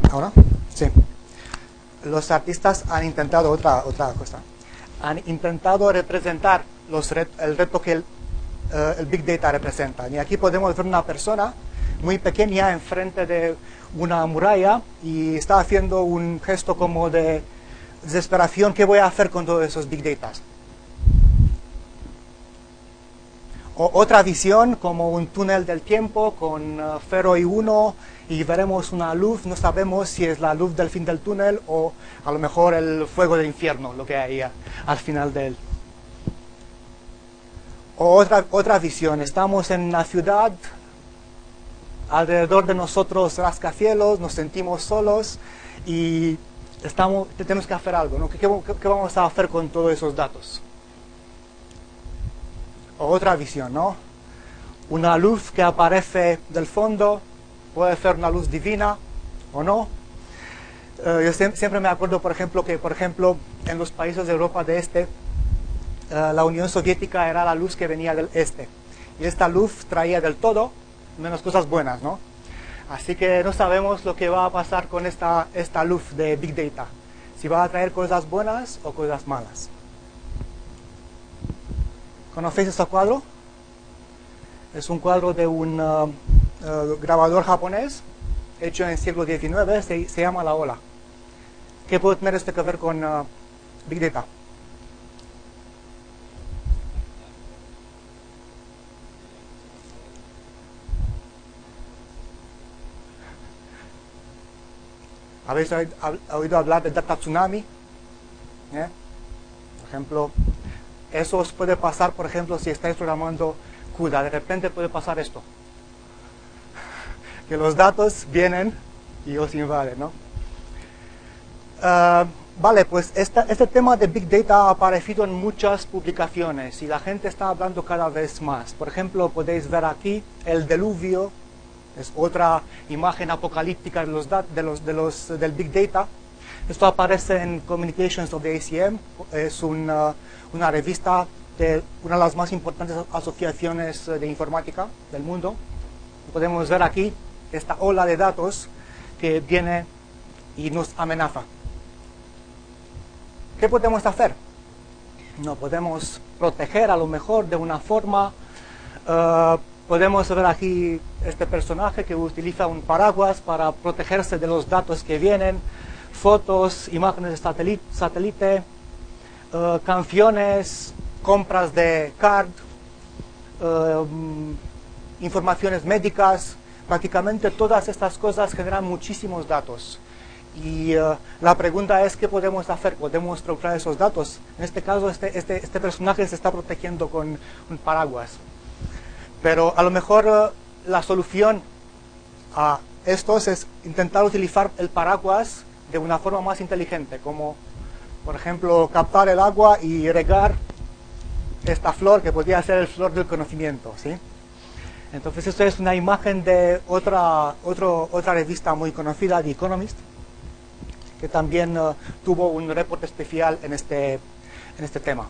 ¿Ahora? Sí. Los artistas han intentado otra cosa. Han intentado representar el reto que el Big Data representa. Y aquí podemos ver una persona muy pequeña enfrente de una muralla y está haciendo un gesto como de desesperación. ¿Qué voy a hacer con todos esos Big Data? O otra visión como un túnel del tiempo con 0 y 1 y veremos una luz, no sabemos si es la luz del fin del túnel o a lo mejor el fuego del infierno, lo que hay al final de él. O otra visión, estamos en una ciudad, alrededor de nosotros rascacielos, nos sentimos solos y tenemos que hacer algo, ¿no? ¿Qué vamos a hacer con todos esos datos? O otra visión, ¿no? Una luz que aparece del fondo, puede ser una luz divina o no. Yo siempre me acuerdo, por ejemplo, que en los países de Europa de Este, la Unión Soviética era la luz que venía del este. Y esta luz traía del todo menos cosas buenas, ¿no? Así que no sabemos lo que va a pasar con esta luz de Big Data. Si va a traer cosas buenas o cosas malas. ¿Conocéis este cuadro? Es un cuadro de un grabador japonés hecho en el siglo XIX, se llama La Ola. ¿Qué puede tener esto que ver con Big Data? ¿Habéis oído hablar de Data Tsunami? Por ejemplo, eso os puede pasar, por ejemplo, si estáis programando CUDA, de repente puede pasar esto. Que los datos vienen y os invaden, ¿no? Vale, pues este tema de Big Data ha aparecido en muchas publicaciones y la gente está hablando cada vez más. Por ejemplo, podéis ver aquí el diluvio, es otra imagen apocalíptica del Big Data. Esto aparece en Communications of the ACM, es una revista de una de las más importantes asociaciones de informática del mundo. Podemos ver aquí esta ola de datos que viene y nos amenaza. ¿Qué podemos hacer? No podemos proteger a lo mejor de una forma. Podemos ver aquí este personaje que utiliza un paraguas para protegerse de los datos que vienen, fotos, imágenes de satélite, canciones, compras de card, informaciones médicas. Prácticamente todas estas cosas generan muchísimos datos. Y la pregunta es, ¿qué podemos hacer? ¿Podemos filtrar esos datos? En este caso, este personaje se está protegiendo con un paraguas. Pero a lo mejor la solución a estos es intentar utilizar el paraguas de una forma más inteligente, como por ejemplo captar el agua y regar esta flor que podría ser el flor del conocimiento, ¿sí? Entonces esto es una imagen de otra revista muy conocida, The Economist, que también tuvo un reporte especial en este tema.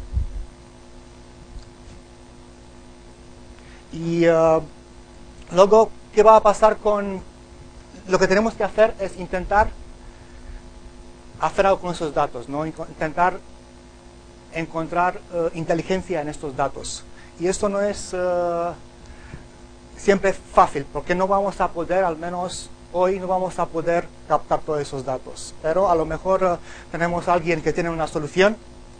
Y luego, ¿qué va a pasar con...? Lo que tenemos que hacer es intentar hacer algo con esos datos, ¿no? Intentar encontrar inteligencia en estos datos. Y esto no es siempre fácil, porque no vamos a poder, al menos hoy, no vamos a poder captar todos esos datos. Pero a lo mejor tenemos a alguien que tiene una solución.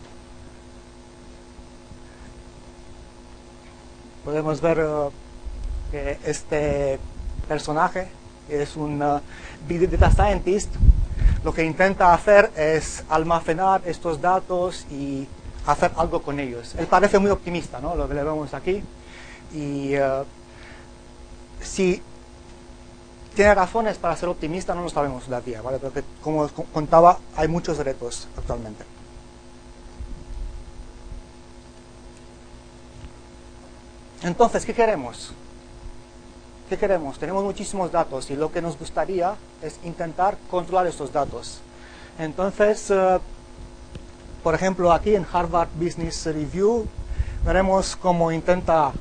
Podemos ver que este personaje es un Big Data Scientist. Lo que intenta hacer es almacenar estos datos y hacer algo con ellos. Él parece muy optimista, ¿no? Lo que le vemos aquí. Y si tiene razones para ser optimista, no lo sabemos todavía, ¿vale? Porque, como os contaba, hay muchos retos actualmente. Entonces, ¿qué queremos? ¿Qué queremos? Tenemos muchísimos datos y lo que nos gustaría es intentar controlar estos datos. Entonces, por ejemplo, aquí en Harvard Business Review veremos cómo intenta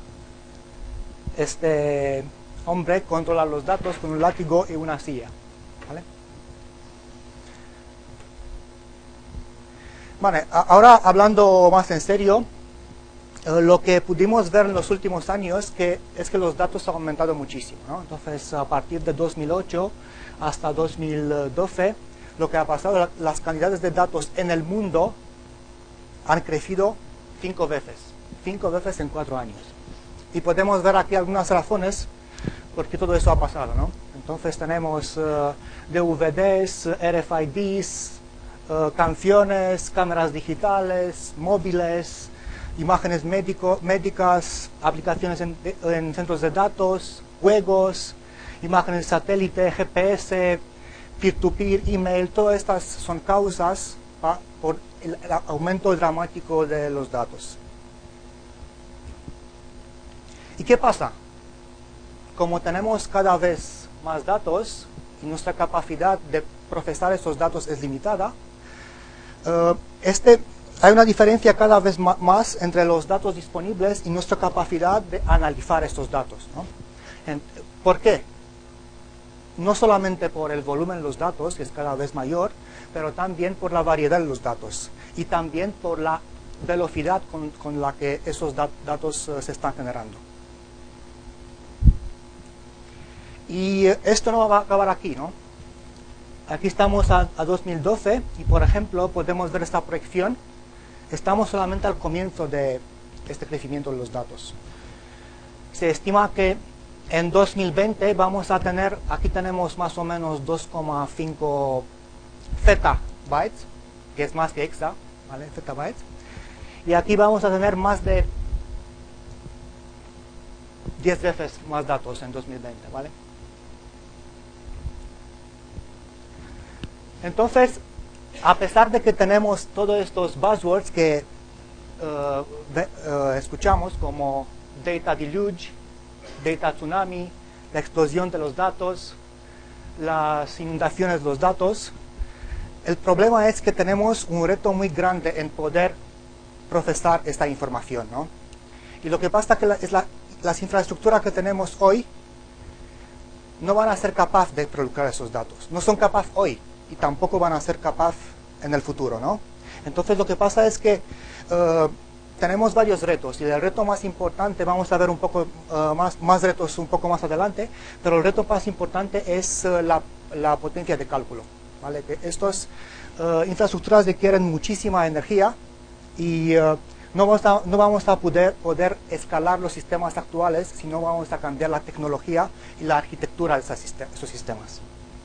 este hombre controlar los datos con un látigo y una silla, ¿vale? Vale, ahora hablando más en serio, lo que pudimos ver en los últimos años es que los datos han aumentado muchísimo, ¿no? Entonces, a partir de 2008 hasta 2012, lo que ha pasado, las cantidades de datos en el mundo han crecido 5 veces en 4 años. Y podemos ver aquí algunas razones por qué todo eso ha pasado, ¿no? Entonces tenemos DVDs, RFIDs, canciones, cámaras digitales, móviles, imágenes médicas, aplicaciones en centros de datos, juegos, imágenes satélite, GPS, peer-to-peer, email, todas estas son causas por el aumento dramático de los datos. ¿Y qué pasa? Como tenemos cada vez más datos y nuestra capacidad de procesar esos datos es limitada, hay una diferencia cada vez más entre los datos disponibles y nuestra capacidad de analizar estos datos, ¿no? ¿Por qué? No solamente por el volumen de los datos, que es cada vez mayor, pero también por la variedad de los datos y también por la velocidad con la que esos datos se están generando. Y esto no va a acabar aquí, ¿no? Aquí estamos a 2012 y, por ejemplo, podemos ver esta proyección. Estamos solamente al comienzo de este crecimiento de los datos. Se estima que en 2020 vamos a tener, aquí tenemos más o menos 2,5 zettabytes, que es más que hexa, ¿vale? Zettabytes. Y aquí vamos a tener más de 10 veces más datos en 2020, ¿vale? Entonces, a pesar de que tenemos todos estos buzzwords que escuchamos como data deluge, data tsunami, la explosión de los datos, las inundaciones de los datos, el problema es que tenemos un reto muy grande en poder procesar esta información, ¿no? Y lo que pasa es que las infraestructuras que tenemos hoy no van a ser capaces de procesar esos datos. No son capaces hoy y tampoco van a ser capaces en el futuro, ¿no? Entonces lo que pasa es que tenemos varios retos y el reto más importante, vamos a ver un poco más retos un poco más adelante, pero el reto más importante es la potencia de cálculo, ¿vale? Que estas infraestructuras requieren muchísima energía y no vamos a poder escalar los sistemas actuales si no vamos a cambiar la tecnología y la arquitectura de esos sistemas.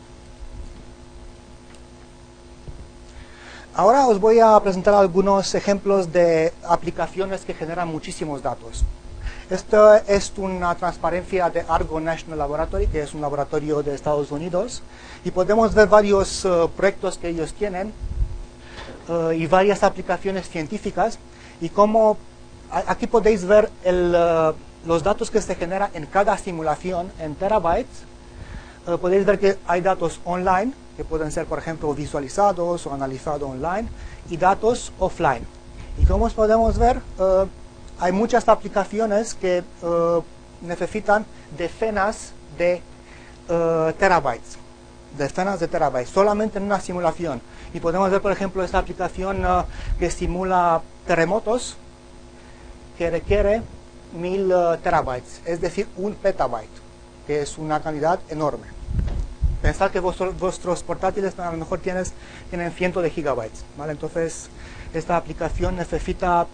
Ahora os voy a presentar algunos ejemplos de aplicaciones que generan muchísimos datos. Esto es una transparencia de Argonne National Laboratory, que es un laboratorio de Estados Unidos, y podemos ver varios proyectos que ellos tienen y varias aplicaciones científicas, y como aquí podéis ver los datos que se generan en cada simulación en terabytes. Podéis ver que hay datos online, que pueden ser, por ejemplo, visualizados o analizados online, y datos offline. Y como podemos ver, hay muchas aplicaciones que necesitan decenas de terabytes, solamente en una simulación. Y podemos ver, por ejemplo, esta aplicación que simula terremotos, que requiere 1000 terabytes, es decir, 1 petabyte, que es una cantidad enorme. Pensad que vuestros portátiles a lo mejor tienen 100 de gigabytes, ¿vale? Entonces, esta aplicación necesita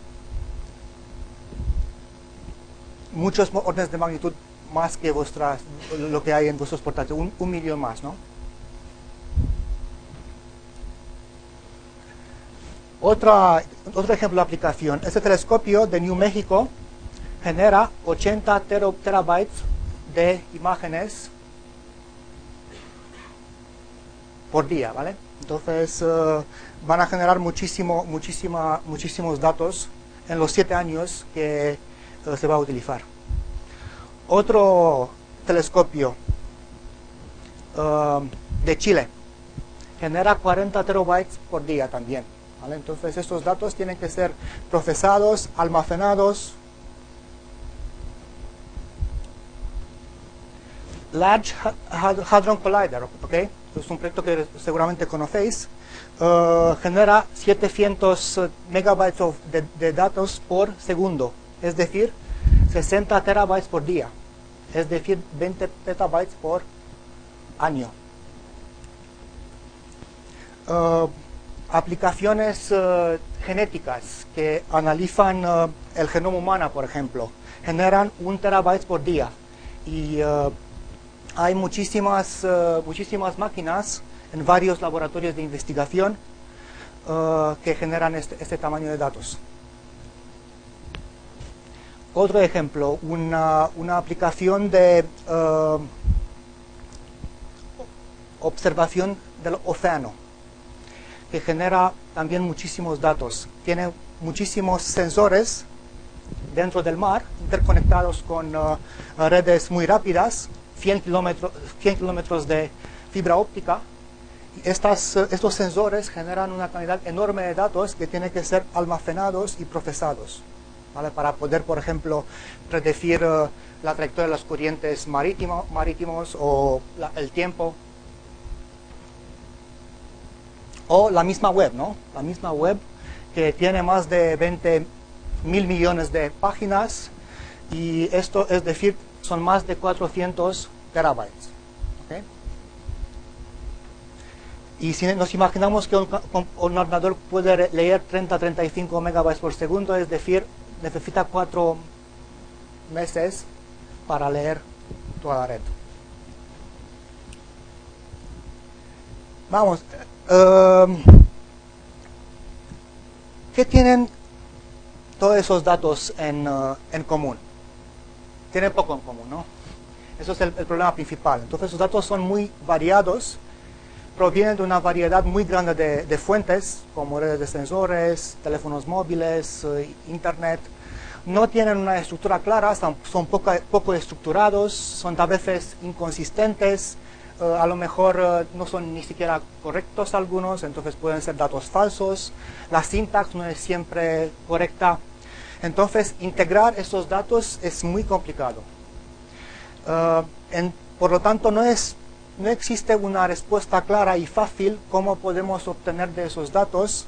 muchos órdenes de magnitud más que lo que hay en vuestros portátiles, un millón más, ¿no? Otro ejemplo de aplicación, este telescopio de New México genera 80 terabytes de imágenes por día, ¿vale? Entonces van a generar muchísimos datos en los 7 años que se va a utilizar. Otro telescopio de Chile genera 40 terabytes por día también, ¿vale? Entonces estos datos tienen que ser procesados, almacenados. Large Hadron Collider, ¿ok? es un proyecto que seguramente conocéis, genera 700 megabytes de datos por segundo, es decir, 60 terabytes por día, es decir, 20 petabytes por año. Aplicaciones genéticas que analizan el genoma humano, por ejemplo, generan 1 terabyte por día. Y hay muchísimas máquinas en varios laboratorios de investigación que generan este tamaño de datos. Otro ejemplo, una aplicación de observación del océano, que genera también muchísimos datos. Tiene muchísimos sensores dentro del mar, interconectados con redes muy rápidas, 100 kilómetros de fibra óptica. Y estos sensores generan una cantidad enorme de datos que tienen que ser almacenados y procesados, ¿vale? Para poder, por ejemplo, predecir la trayectoria de las corrientes marítimos o el tiempo. O la misma web, ¿no? La misma web que tiene más de 20.000 millones de páginas, y esto es decir, son más de 400 terabytes. ¿Okay? Y si nos imaginamos que un ordenador puede leer 30-35 megabytes por segundo, es decir, necesita 4 meses para leer toda la red. Vamos. ¿Qué tienen todos esos datos en común? Tienen poco en común, ¿no? Eso es el problema principal. Entonces, los datos son muy variados, provienen de una variedad muy grande de fuentes, como redes de sensores, teléfonos móviles, internet. No tienen una estructura clara, son poco estructurados, son a veces inconsistentes. A lo mejor no son ni siquiera correctos algunos, entonces pueden ser datos falsos. La sintaxis no es siempre correcta. Entonces, integrar esos datos es muy complicado. Por lo tanto, no existe una respuesta clara y fácil cómo podemos obtener de esos datos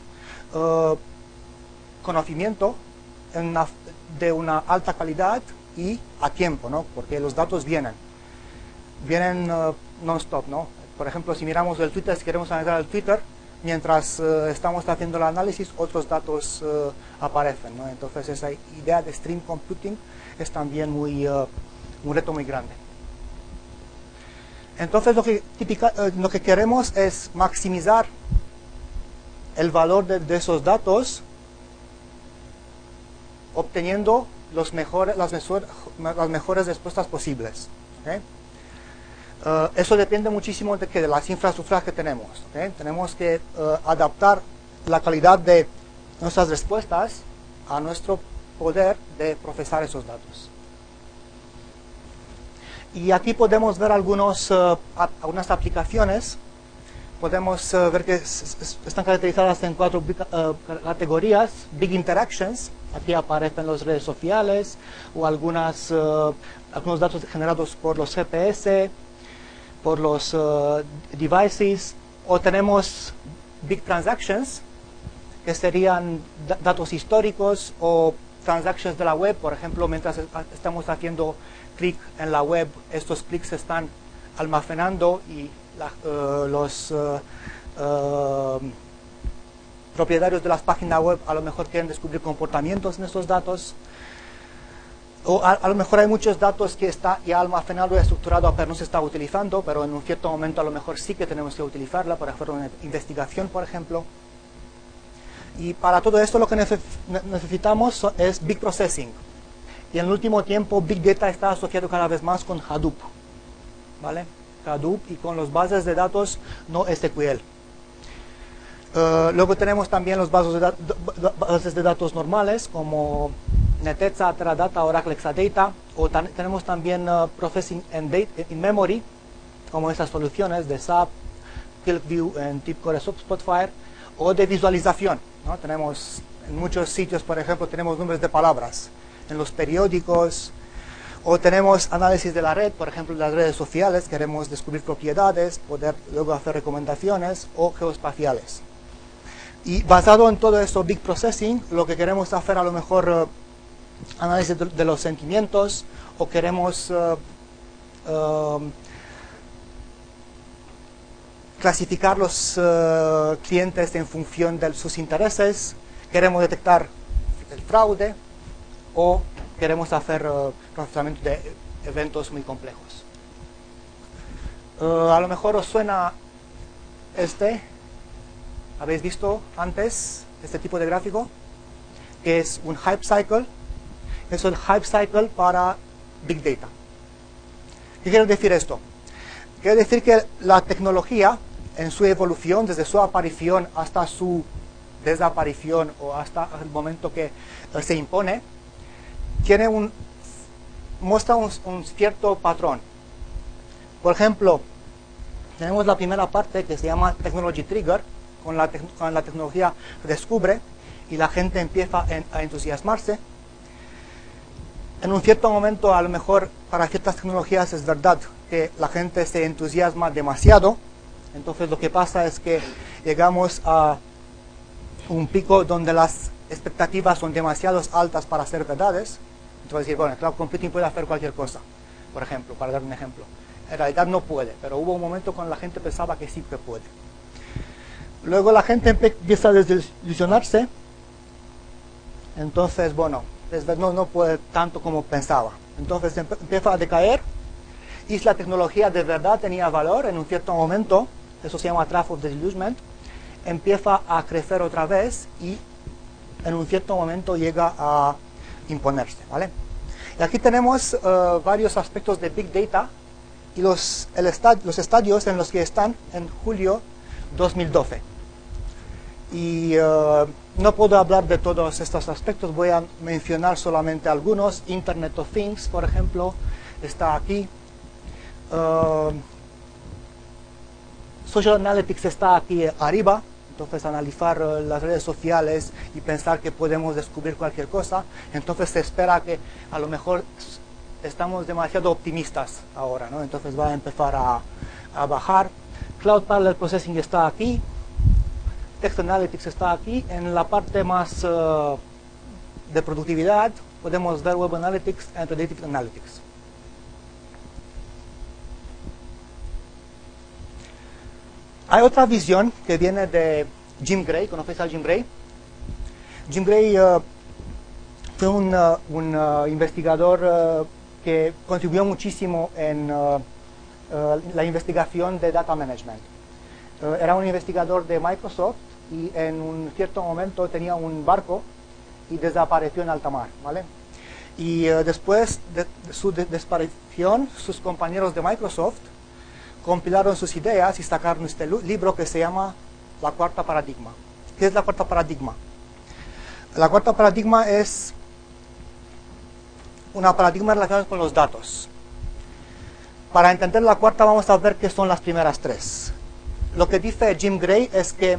conocimiento de una alta calidad y a tiempo, ¿no? Porque los datos vienen non-stop, ¿no? Por ejemplo, si miramos el Twitter, si queremos analizar el Twitter, mientras estamos haciendo el análisis, otros datos aparecen, ¿no? Entonces, esa idea de stream computing es también un reto muy grande. Entonces, lo que queremos es maximizar el valor de esos datos, obteniendo las mejores respuestas posibles. ¿Okay? Eso depende muchísimo de las infraestructuras que tenemos. ¿Okay? Tenemos que adaptar la calidad de nuestras respuestas a nuestro poder de procesar esos datos. Y aquí podemos ver algunas aplicaciones. Podemos ver que están caracterizadas en 4 categorías. Big Interactions, aquí aparecen las redes sociales o algunos datos generados por los GPS, por los devices. O tenemos Big Transactions, que serían datos históricos o transactions de la web. Por ejemplo, mientras estamos haciendo clic en la web, estos clics se están almacenando y los propietarios de las páginas web a lo mejor quieren descubrir comportamientos en estos datos. O a lo mejor hay muchos datos que está ya almacenado y estructurado, pero no se está utilizando, pero en un cierto momento a lo mejor sí que tenemos que utilizarla para hacer una investigación, por ejemplo. Y para todo esto lo que necesitamos es Big Processing. Y en el último tiempo Big Data está asociado cada vez más con Hadoop, ¿vale? Hadoop y con las bases de datos no SQL. Luego tenemos también las bases de datos normales como Netezza, Teradata, Oracle Exadata, o tenemos también Processing in Memory, como esas soluciones de SAP, QuickView, TipCore, Spotfire, o de visualización, ¿no? Tenemos en muchos sitios, por ejemplo, tenemos nombres de palabras en los periódicos, O tenemos análisis de la red, por ejemplo, las redes sociales, queremos descubrir propiedades, poder luego hacer recomendaciones o geoespaciales. Y basado en todo esto, Big Processing, lo que queremos hacer a lo mejor análisis de los sentimientos, o queremos clasificar los clientes en función de sus intereses, queremos detectar el fraude, o queremos hacer procesamiento de eventos muy complejos. A lo mejor os suena ¿habéis visto antes este tipo de gráfico? Que es un hype cycle. Es el hype cycle para Big Data. ¿Qué quiere decir esto? Quiere decir que la tecnología, en su evolución, desde su aparición hasta su desaparición o hasta el momento que se impone, muestra un cierto patrón. Por ejemplo, tenemos la primera parte que se llama Technology Trigger, con la tecnología descubre y la gente empieza a entusiasmarse. En un cierto momento, a lo mejor para ciertas tecnologías es verdad que la gente se entusiasma demasiado, entonces lo que pasa es que llegamos a un pico donde las expectativas son demasiado altas para ser verdades. Entonces, bueno, el cloud computing puede hacer cualquier cosa, por ejemplo, para dar un ejemplo. En realidad no puede, pero hubo un momento cuando la gente pensaba que sí que puede. Luego la gente empieza a desilusionarse, entonces, bueno, no puede tanto como pensaba. Entonces empieza a decaer, y si la tecnología de verdad tenía valor en un cierto momento, eso se llama Trough of Disillusionment, empieza a crecer otra vez y en un cierto momento llega a imponerse, ¿vale? Y aquí tenemos varios aspectos de Big Data y los estadios en los que están en julio 2012. Y no puedo hablar de todos estos aspectos, voy a mencionar solamente algunos. Internet of Things, por ejemplo, está aquí. Social Analytics está aquí arriba. Entonces, analizar las redes sociales y pensar que podemos descubrir cualquier cosa. Entonces, se espera que a lo mejor estamos demasiado optimistas ahora, ¿no? Entonces, va a empezar a bajar. Cloud Parallel Processing está aquí. Text Analytics está aquí. En la parte más de productividad, podemos ver Web Analytics y Predictive Analytics. Hay otra visión que viene de Jim Gray. ¿Conocéis a Jim Gray? Jim Gray fue un investigador que contribuyó muchísimo en la investigación de data management. Era un investigador de Microsoft y en un cierto momento tenía un barco y desapareció en alta mar, ¿vale? Y después de su desaparición, sus compañeros de Microsoft compilaron sus ideas y sacaron este libro que se llama La Cuarta Paradigma. ¿Qué es la Cuarta Paradigma? La Cuarta Paradigma es una paradigma relacionada con los datos. Para entender la cuarta vamos a ver qué son las primeras tres. Lo que dice Jim Gray es que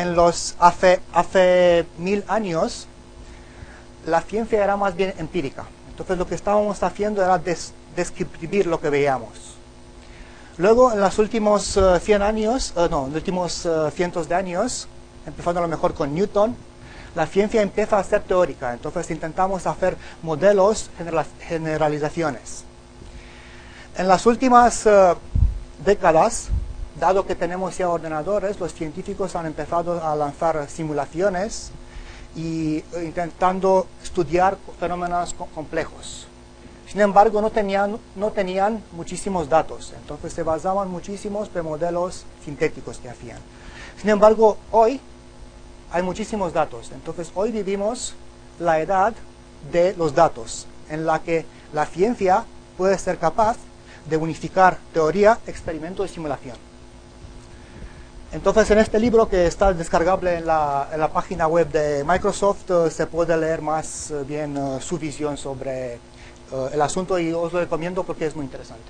hace 1000 años la ciencia era más bien empírica. Entonces lo que estábamos haciendo era describir lo que veíamos. Luego, en los últimos 100 años, los últimos cientos de años, empezando a lo mejor con Newton, la ciencia empieza a ser teórica. Entonces intentamos hacer modelos, generalizaciones. En las últimas décadas, dado que tenemos ya ordenadores, los científicos han empezado a lanzar simulaciones y intentando estudiar fenómenos complejos. Sin embargo, no tenían muchísimos datos, entonces se basaban muchísimos de modelos sintéticos que hacían. Sin embargo, hoy hay muchísimos datos, entonces hoy vivimos la edad de los datos, en la que la ciencia puede ser capaz de unificar teoría, experimento y simulación. Entonces, en este libro que está descargable en la página web de Microsoft, se puede leer más bien su visión sobre el asunto y os lo recomiendo porque es muy interesante.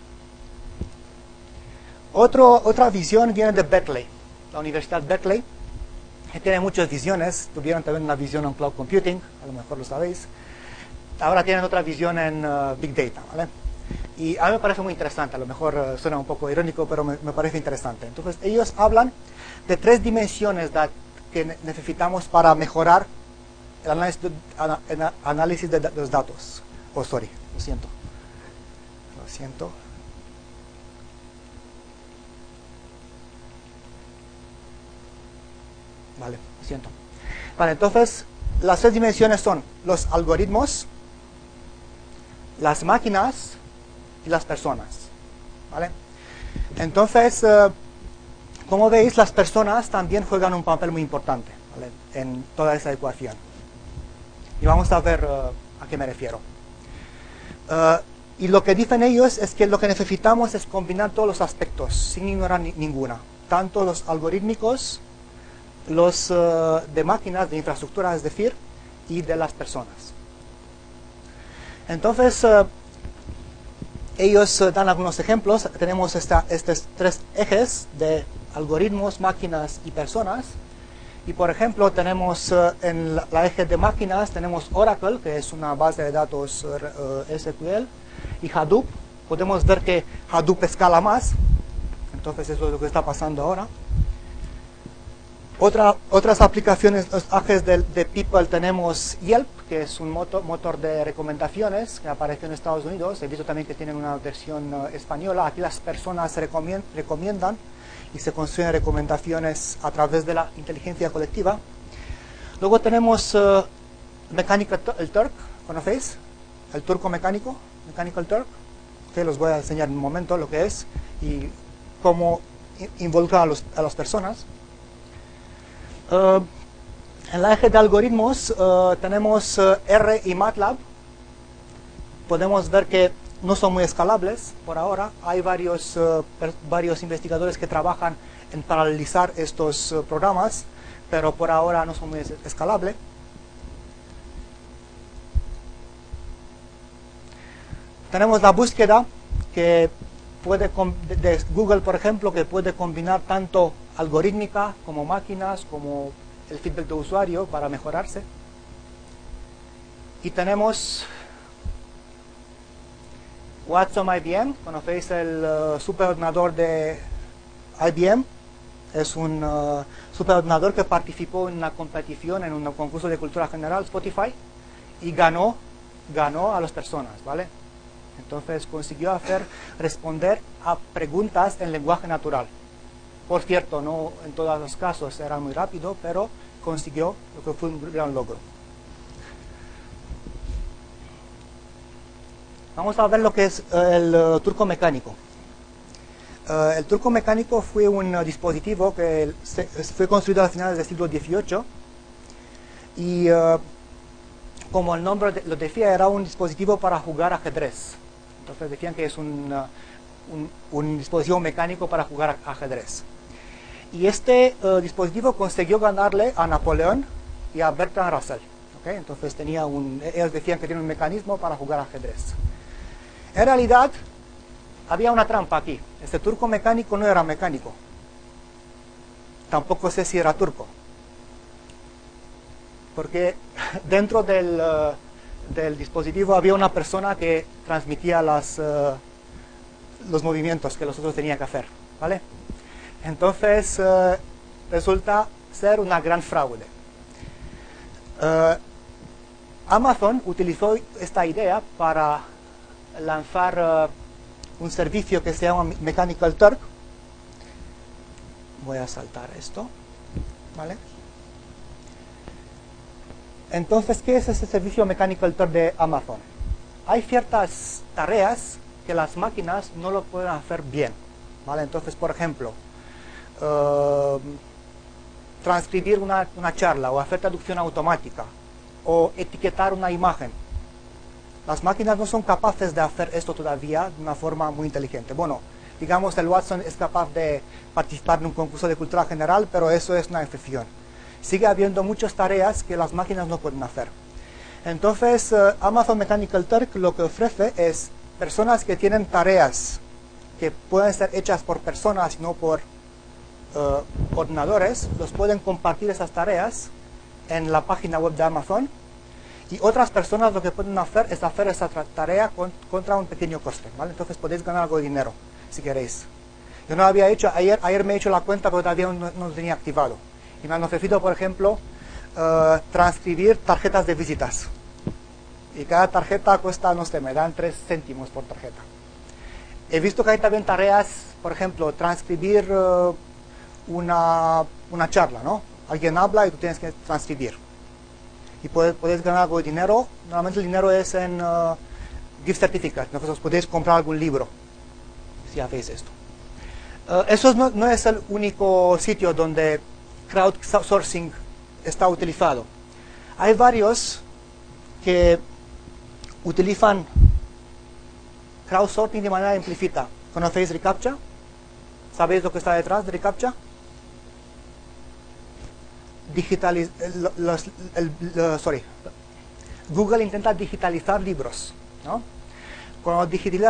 Otra visión viene de Berkeley, la Universidad Berkeley, que tiene muchas visiones. Tuvieron también una visión en Cloud Computing, a lo mejor lo sabéis. Ahora tienen otra visión en Big Data, ¿vale? Y a mí me parece muy interesante, a lo mejor suena un poco irónico, pero me parece interesante. Entonces, ellos hablan de 3 dimensiones que necesitamos para mejorar el análisis de los datos. Oh, sorry, lo siento. Lo siento. Vale, lo siento. Vale, entonces, las 3 dimensiones son los algoritmos, las máquinas y las personas. ¿Vale? Entonces, como veis, las personas también juegan un papel muy importante, ¿vale?, en toda esa ecuación. Y vamos a ver a qué me refiero. Y lo que dicen ellos es que lo que necesitamos es combinar todos los aspectos, sin ignorar ninguna. Tanto los algorítmicos, los de máquinas, de infraestructura, es decir, y de las personas. Entonces, ellos dan algunos ejemplos. Tenemos estos 3 ejes de algoritmos, máquinas y personas. Y por ejemplo, tenemos en la eje de máquinas, tenemos Oracle, que es una base de datos SQL, y Hadoop. Podemos ver que Hadoop escala más. Entonces, eso es lo que está pasando ahora. Otras aplicaciones, los ejes de People, tenemos Yelp, que es un motor de recomendaciones que apareció en Estados Unidos. He visto también que tienen una versión española. Aquí las personas recomiendan y se construyen recomendaciones a través de la inteligencia colectiva. Luego tenemos el Turk, ¿conocéis? El turco mecánico, Mechanical Turk, que los voy a enseñar en un momento lo que es y cómo involucra a las personas. En la eje de algoritmos tenemos R y MATLAB. Podemos ver que no son muy escalables por ahora. Hay varios investigadores que trabajan en paralelizar estos programas, pero por ahora no son muy escalables. Tenemos la búsqueda que de Google, por ejemplo, que puede combinar tanto algorítmica como máquinas, como el feedback de usuario para mejorarse. Y tenemos Watson IBM. ¿Conocéis el superordenador de IBM? Es un superordenador que participó en una competición, en un concurso de cultura general, Spotify, y ganó a las personas, ¿vale? Entonces consiguió responder a preguntas en lenguaje natural. Por cierto, no en todos los casos era muy rápido, pero consiguió, lo que fue un gran logro. Vamos a ver lo que es el turco mecánico. El turco mecánico fue un dispositivo que fue construido a finales del siglo XVIII y como el nombre lo decía, era un dispositivo para jugar ajedrez. Entonces decían que es un dispositivo mecánico para jugar ajedrez. Y este dispositivo consiguió ganarle a Napoleón y a Bertrand Russell. ¿Okay? Entonces ellos decían que tiene un mecanismo para jugar ajedrez. En realidad, había una trampa aquí. Este turco mecánico no era mecánico. Tampoco sé si era turco. Porque dentro del dispositivo había una persona que transmitía los movimientos que los otros tenían que hacer, ¿vale? Entonces resulta ser una gran fraude. Amazon utilizó esta idea para lanzar un servicio que se llama Mechanical Turk. Voy a saltar esto, ¿vale? Entonces, ¿qué es ese servicio Mechanical Turk de Amazon? Hay ciertas tareas que las máquinas no lo pueden hacer bien, ¿vale? Entonces, por ejemplo, transcribir una charla o hacer traducción automática o etiquetar una imagen. Las máquinas no son capaces de hacer esto todavía de una forma muy inteligente. Bueno, digamos el Watson es capaz de participar en un concurso de cultura general, pero eso es una excepción. Sigue habiendo muchas tareas que las máquinas no pueden hacer. Entonces, Amazon Mechanical Turk lo que ofrece es personas que tienen tareas que pueden ser hechas por personas y no por ordenadores, los pueden compartir esas tareas en la página web de Amazon Y otras personas lo que pueden hacer es hacer esa tarea contra un pequeño coste, ¿vale? Entonces podéis ganar algo de dinero, si queréis. Yo no lo había hecho, ayer me he hecho la cuenta, pero todavía no lo tenía activado. Y me han ofrecido, por ejemplo, transcribir tarjetas de visitas. Y cada tarjeta cuesta, no sé, me dan 3 céntimos por tarjeta. He visto que hay también tareas, por ejemplo, transcribir una charla, ¿no? Alguien habla y tú tienes que transcribir. Y puedes ganar algo de dinero. Normalmente el dinero es en gift certificates. Entonces podéis comprar algún libro si hacéis esto. Eso no es el único sitio donde crowdsourcing está utilizado. Hay varios que utilizan crowdsourcing de manera implícita. ¿Conocéis reCAPTCHA? ¿Sabéis lo que está detrás de reCAPTCHA? Google intenta digitalizar libros, ¿no? Cuando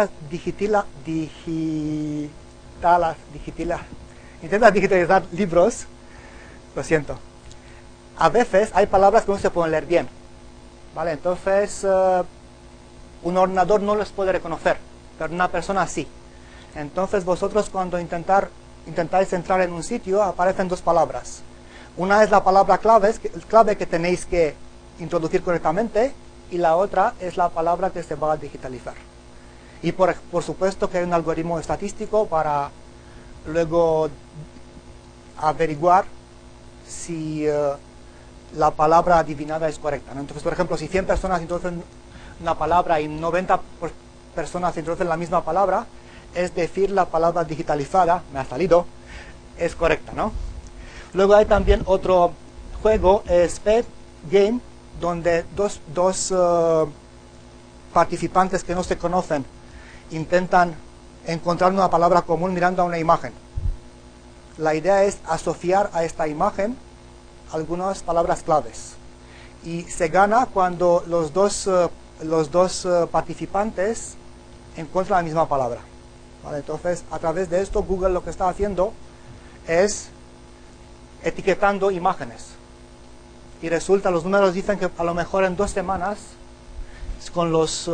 intenta digitalizar libros, lo siento, a veces hay palabras que no se pueden leer bien, ¿vale? Entonces un ordenador no los puede reconocer, pero una persona sí. Entonces vosotros cuando intentáis entrar en un sitio aparecen 2 palabras. Una es la palabra clave que tenéis que introducir correctamente, y la otra es la palabra que se va a digitalizar. Y por supuesto que hay un algoritmo estadístico para luego averiguar si la palabra adivinada es correcta, ¿no? Entonces, por ejemplo, si 100 personas introducen una palabra y 90 personas introducen la misma palabra, es decir, la palabra digitalizada, me ha salido, es correcta, ¿no? Luego hay también otro juego, Speed Game, donde dos participantes que no se conocen intentan encontrar una palabra común mirando a una imagen. La idea es asociar a esta imagen algunas palabras claves. Y se gana cuando los dos participantes encuentran la misma palabra, ¿vale? Entonces, a través de esto, Google lo que está haciendo es etiquetando imágenes. Y resulta, los números dicen que a lo mejor en 2 semanas, con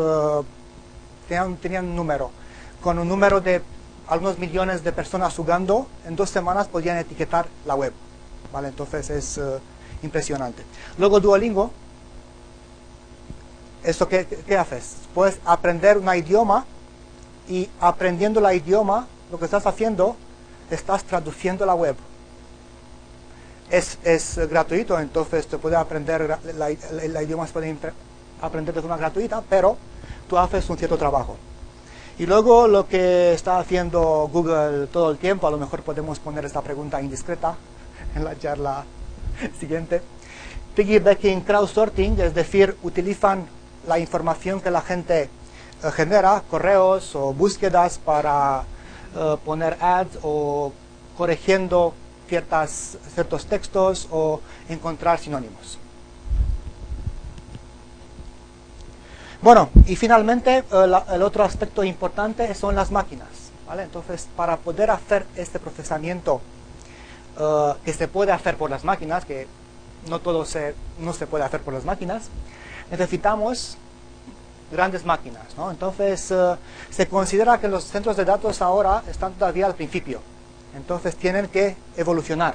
tenían un número, con un número de algunos millones de personas jugando, en 2 semanas podían etiquetar la web, ¿vale? Entonces es impresionante. Luego Duolingo, ¿esto qué haces? Puedes aprender un idioma, y aprendiendo el idioma, lo que estás haciendo, estás traduciendo la web. Es gratuito, entonces te puede aprender el idioma, se puede aprender de forma gratuita, pero tú haces un cierto trabajo. Y luego lo que está haciendo Google todo el tiempo, a lo mejor podemos poner esta pregunta indiscreta en la charla siguiente. Piggybacking crowdsourcing, es decir, utilizan la información que la gente genera, correos o búsquedas para poner ads o corrigiendo ciertos textos o encontrar sinónimos. Bueno, y finalmente el otro aspecto importante son las máquinas, ¿vale? Entonces, para poder hacer este procesamiento que se puede hacer por las máquinas, que no se puede hacer por las máquinas, necesitamos grandes máquinas, ¿no? Entonces, se considera que los centros de datos ahora están todavía al principio. Entonces tienen que evolucionar.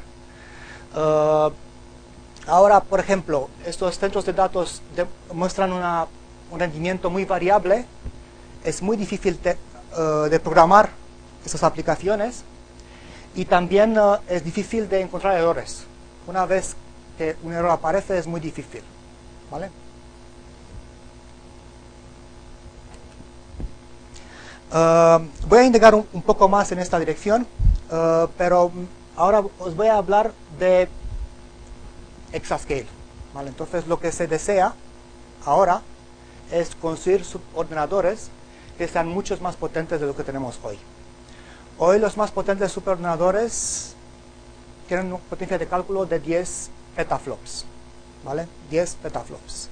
Ahora, por ejemplo, estos centros de datos muestran un rendimiento muy variable. Es muy difícil de programar esas aplicaciones, y también es difícil de encontrar errores. Una vez que un error aparece es muy difícil, ¿vale? Voy a indagar un poco más en esta dirección, pero ahora os voy a hablar de exascale, ¿vale? Entonces lo que se desea ahora es construir ordenadores que sean muchos más potentes de lo que tenemos hoy. Hoy los más potentes superordenadores tienen una potencia de cálculo de 10 petaflops, ¿vale? 10 petaflops.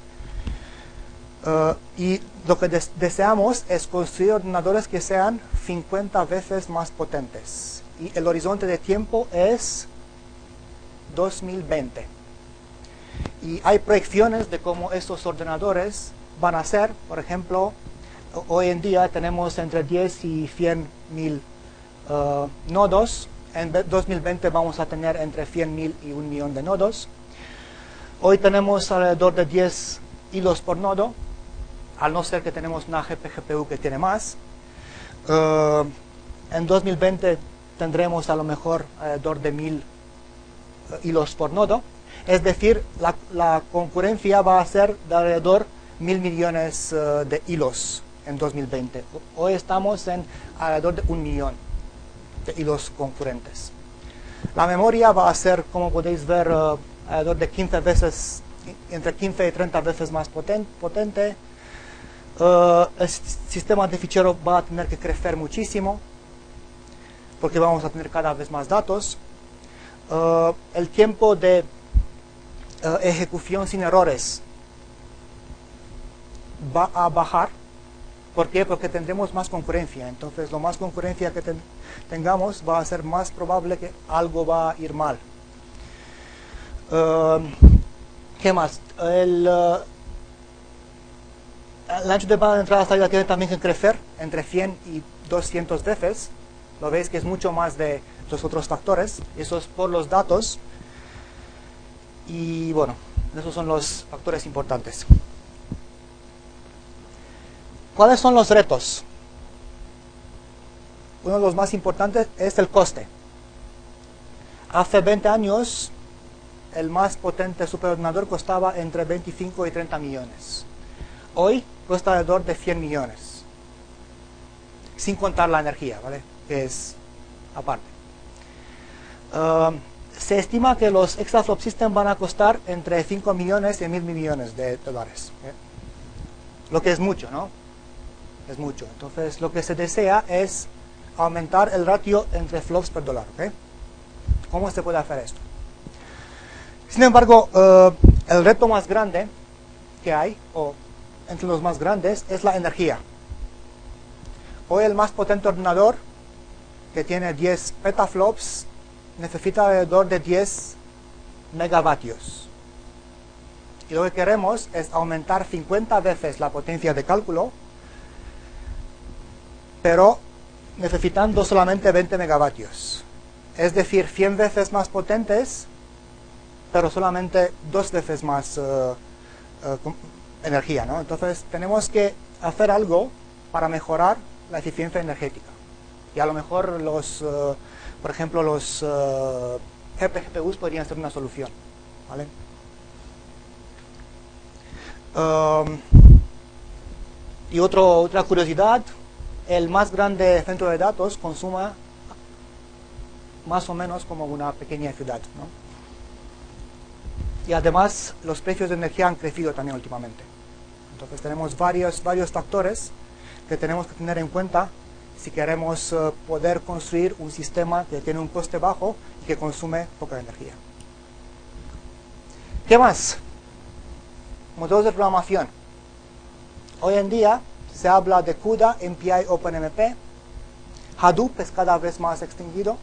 Y lo que deseamos es construir ordenadores que sean 50 veces más potentes. Y el horizonte de tiempo es 2020. Y hay proyecciones de cómo estos ordenadores van a ser. Por ejemplo, hoy en día tenemos entre 10 y 100.000 nodos. En 2020 vamos a tener entre 100.000 y 1.000.000 de nodos. Hoy tenemos alrededor de 10 hilos por nodo, al no ser que tenemos una GPU que tiene más. En 2020 tendremos a lo mejor alrededor de 1.000 hilos por nodo. Es decir, la concurrencia va a ser de alrededor 1.000 millones de hilos en 2020. Hoy estamos en alrededor de 1.000.000 de hilos concurrentes. La memoria va a ser, como podéis ver, alrededor de 15 veces, entre 15 y 30 veces más potente. El sistema de fichero va a tener que crecer muchísimo, porque vamos a tener cada vez más datos. El tiempo de ejecución sin errores va a bajar. ¿Por qué? Porque tendremos más concurrencia. Entonces, lo más concurrencia que tengamos, va a ser más probable que algo va a ir mal. ¿Qué más? El ancho de banda de entrada y salida tiene también que crecer entre 100 y 200 veces. Lo veis que es mucho más de los otros factores. Eso es por los datos. Y bueno, esos son los factores importantes. ¿Cuáles son los retos? Uno de los más importantes es el coste. Hace 20 años, el más potente superordenador costaba entre 25 y 30 millones. Hoy cuesta alrededor de 100 millones. Sin contar la energía, ¿vale? Que es aparte. Se estima que los exaflop system van a costar entre 5 millones y 1.000 millones de dólares. Lo que es mucho, ¿no? Es mucho. Entonces, lo que se desea es aumentar el ratio entre flops por dólar. ¿Okay? ¿Cómo se puede hacer esto? Sin embargo, el reto más grande que hay, o entre los más grandes, es la energía. Hoy el más potente ordenador, que tiene 10 petaflops, necesita alrededor de 10 megavatios. Y lo que queremos es aumentar 50 veces la potencia de cálculo, pero necesitando solamente 20 megavatios. Es decir, 100 veces más potentes, pero solamente 2 veces más energía, ¿no? Entonces, tenemos que hacer algo para mejorar la eficiencia energética. Y a lo mejor por ejemplo, los GPUs podrían ser una solución, ¿vale? Y otra curiosidad, el más grande centro de datos consuma más o menos como una pequeña ciudad, ¿no? Y además los precios de energía han crecido también últimamente. Entonces tenemos varios factores que tenemos que tener en cuenta si queremos poder construir un sistema que tiene un coste bajo y que consume poca energía. ¿Qué más? Modelos de programación. Hoy en día se habla de CUDA, MPI, OpenMP. Hadoop es cada vez más extendido.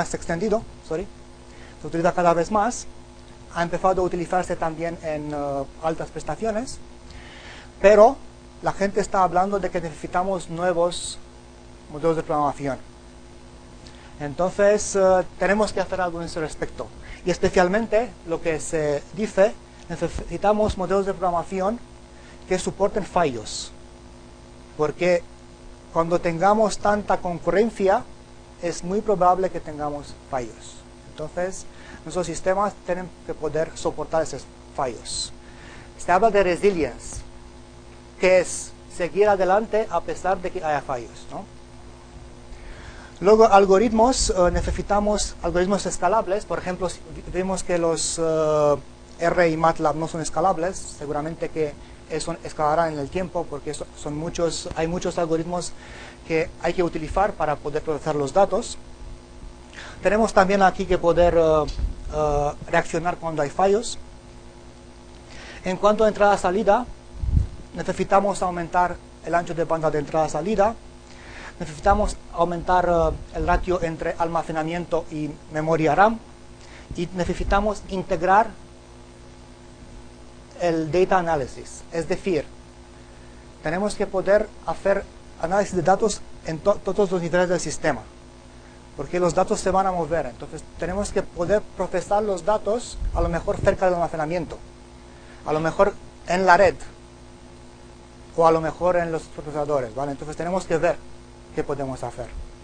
Se utiliza cada vez más. Ha empezado a utilizarse también en altas prestaciones. Pero la gente está hablando de que necesitamos nuevos modelos de programación. Entonces, tenemos que hacer algo en ese respecto. Y especialmente, lo que se dice, necesitamos modelos de programación que soporten fallos. Porque cuando tengamos tanta concurrencia, es muy probable que tengamos fallos. Entonces, nuestros sistemas tienen que poder soportar esos fallos. Se habla de resilience, que es seguir adelante a pesar de que haya fallos, ¿no? Luego, algoritmos, necesitamos algoritmos escalables. Por ejemplo, si vemos que los R y MATLAB no son escalables, seguramente que eso escalará en el tiempo, porque hay muchos algoritmos que hay que utilizar para poder procesar los datos. Tenemos también aquí que poder reaccionar cuando hay fallos. En cuanto a entrada-salida, necesitamos aumentar el ancho de banda de entrada-salida. Necesitamos aumentar el ratio entre almacenamiento y memoria RAM. Y necesitamos integrar el data analysis. Es decir, tenemos que poder hacer análisis de datos en todos los niveles del sistema, porque los datos se van a mover. Entonces tenemos que poder procesar los datos a lo mejor cerca del almacenamiento, a lo mejor en la red, o a lo mejor en los procesadores, ¿vale? Entonces tenemos que ver qué podemos hacer.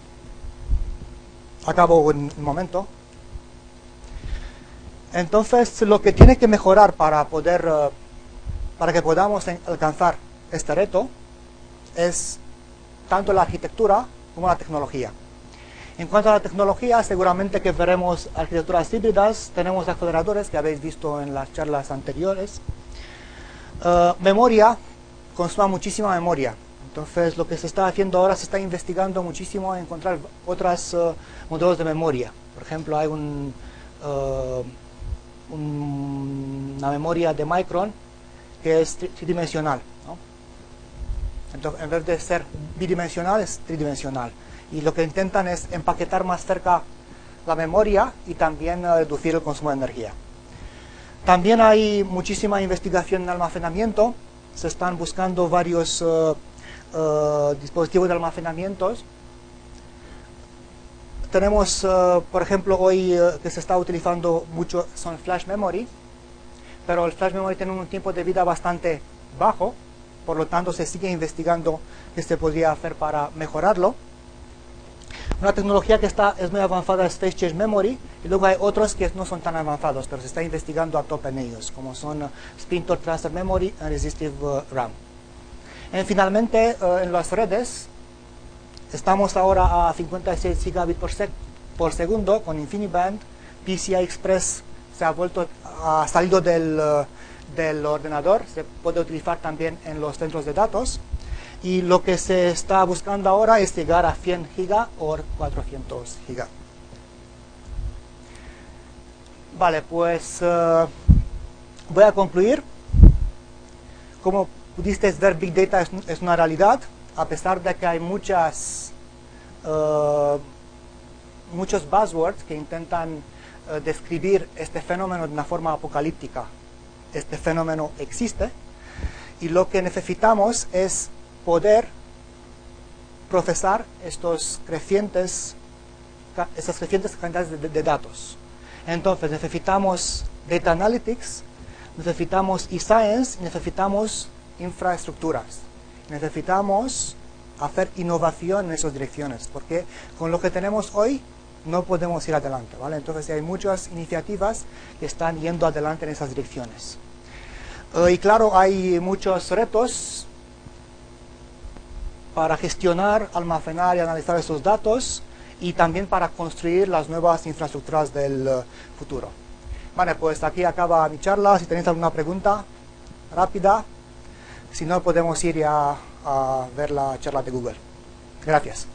Acabo en un momento. Entonces lo que tiene que mejorar para que podamos alcanzar este reto es tanto la arquitectura como la tecnología. En cuanto a la tecnología, seguramente que veremos arquitecturas híbridas. Tenemos aceleradores que habéis visto en las charlas anteriores. Memoria, consume muchísima memoria. Entonces lo que se está haciendo ahora, se está investigando muchísimo en encontrar otros modelos de memoria. Por ejemplo, hay una memoria de Micron que es tridimensional, ¿no? Entonces, en vez de ser bidimensional, es tridimensional. Y lo que intentan es empaquetar más cerca la memoria y también reducir el consumo de energía. También hay muchísima investigación en almacenamiento. Se están buscando varios dispositivos de almacenamiento. Tenemos, por ejemplo, hoy que se está utilizando mucho son flash memory, pero el flash memory tiene un tiempo de vida bastante bajo, por lo tanto se sigue investigando qué se podría hacer para mejorarlo. Una tecnología que es muy avanzada es Phase Change Memory, y luego hay otros que no son tan avanzados, pero se está investigando a tope en ellos, como son Spin-Torque Transfer Memory y Resistive RAM. Finalmente, en las redes, estamos ahora a 56 gigabits por segundo con InfiniBand. PCI Express ha salido del ordenador, se puede utilizar también en los centros de datos. Y lo que se está buscando ahora es llegar a 100 giga o 400 giga. Vale, pues voy a concluir. Como pudiste ver, Big Data es una realidad, a pesar de que hay muchos buzzwords que intentan describir este fenómeno de una forma apocalíptica. Este fenómeno existe y lo que necesitamos es poder procesar estas crecientes cantidades de datos. Entonces necesitamos Data Analytics, necesitamos eScience, necesitamos infraestructuras. Necesitamos hacer innovación en esas direcciones, porque con lo que tenemos hoy no podemos ir adelante, ¿vale? Entonces hay muchas iniciativas que están yendo adelante en esas direcciones. Y claro, hay muchos retos para gestionar, almacenar y analizar esos datos, y también para construir las nuevas infraestructuras del futuro. Vale, pues aquí acaba mi charla. Si tenéis alguna pregunta rápida, si no, podemos ir ya a ver la charla de Google. Gracias.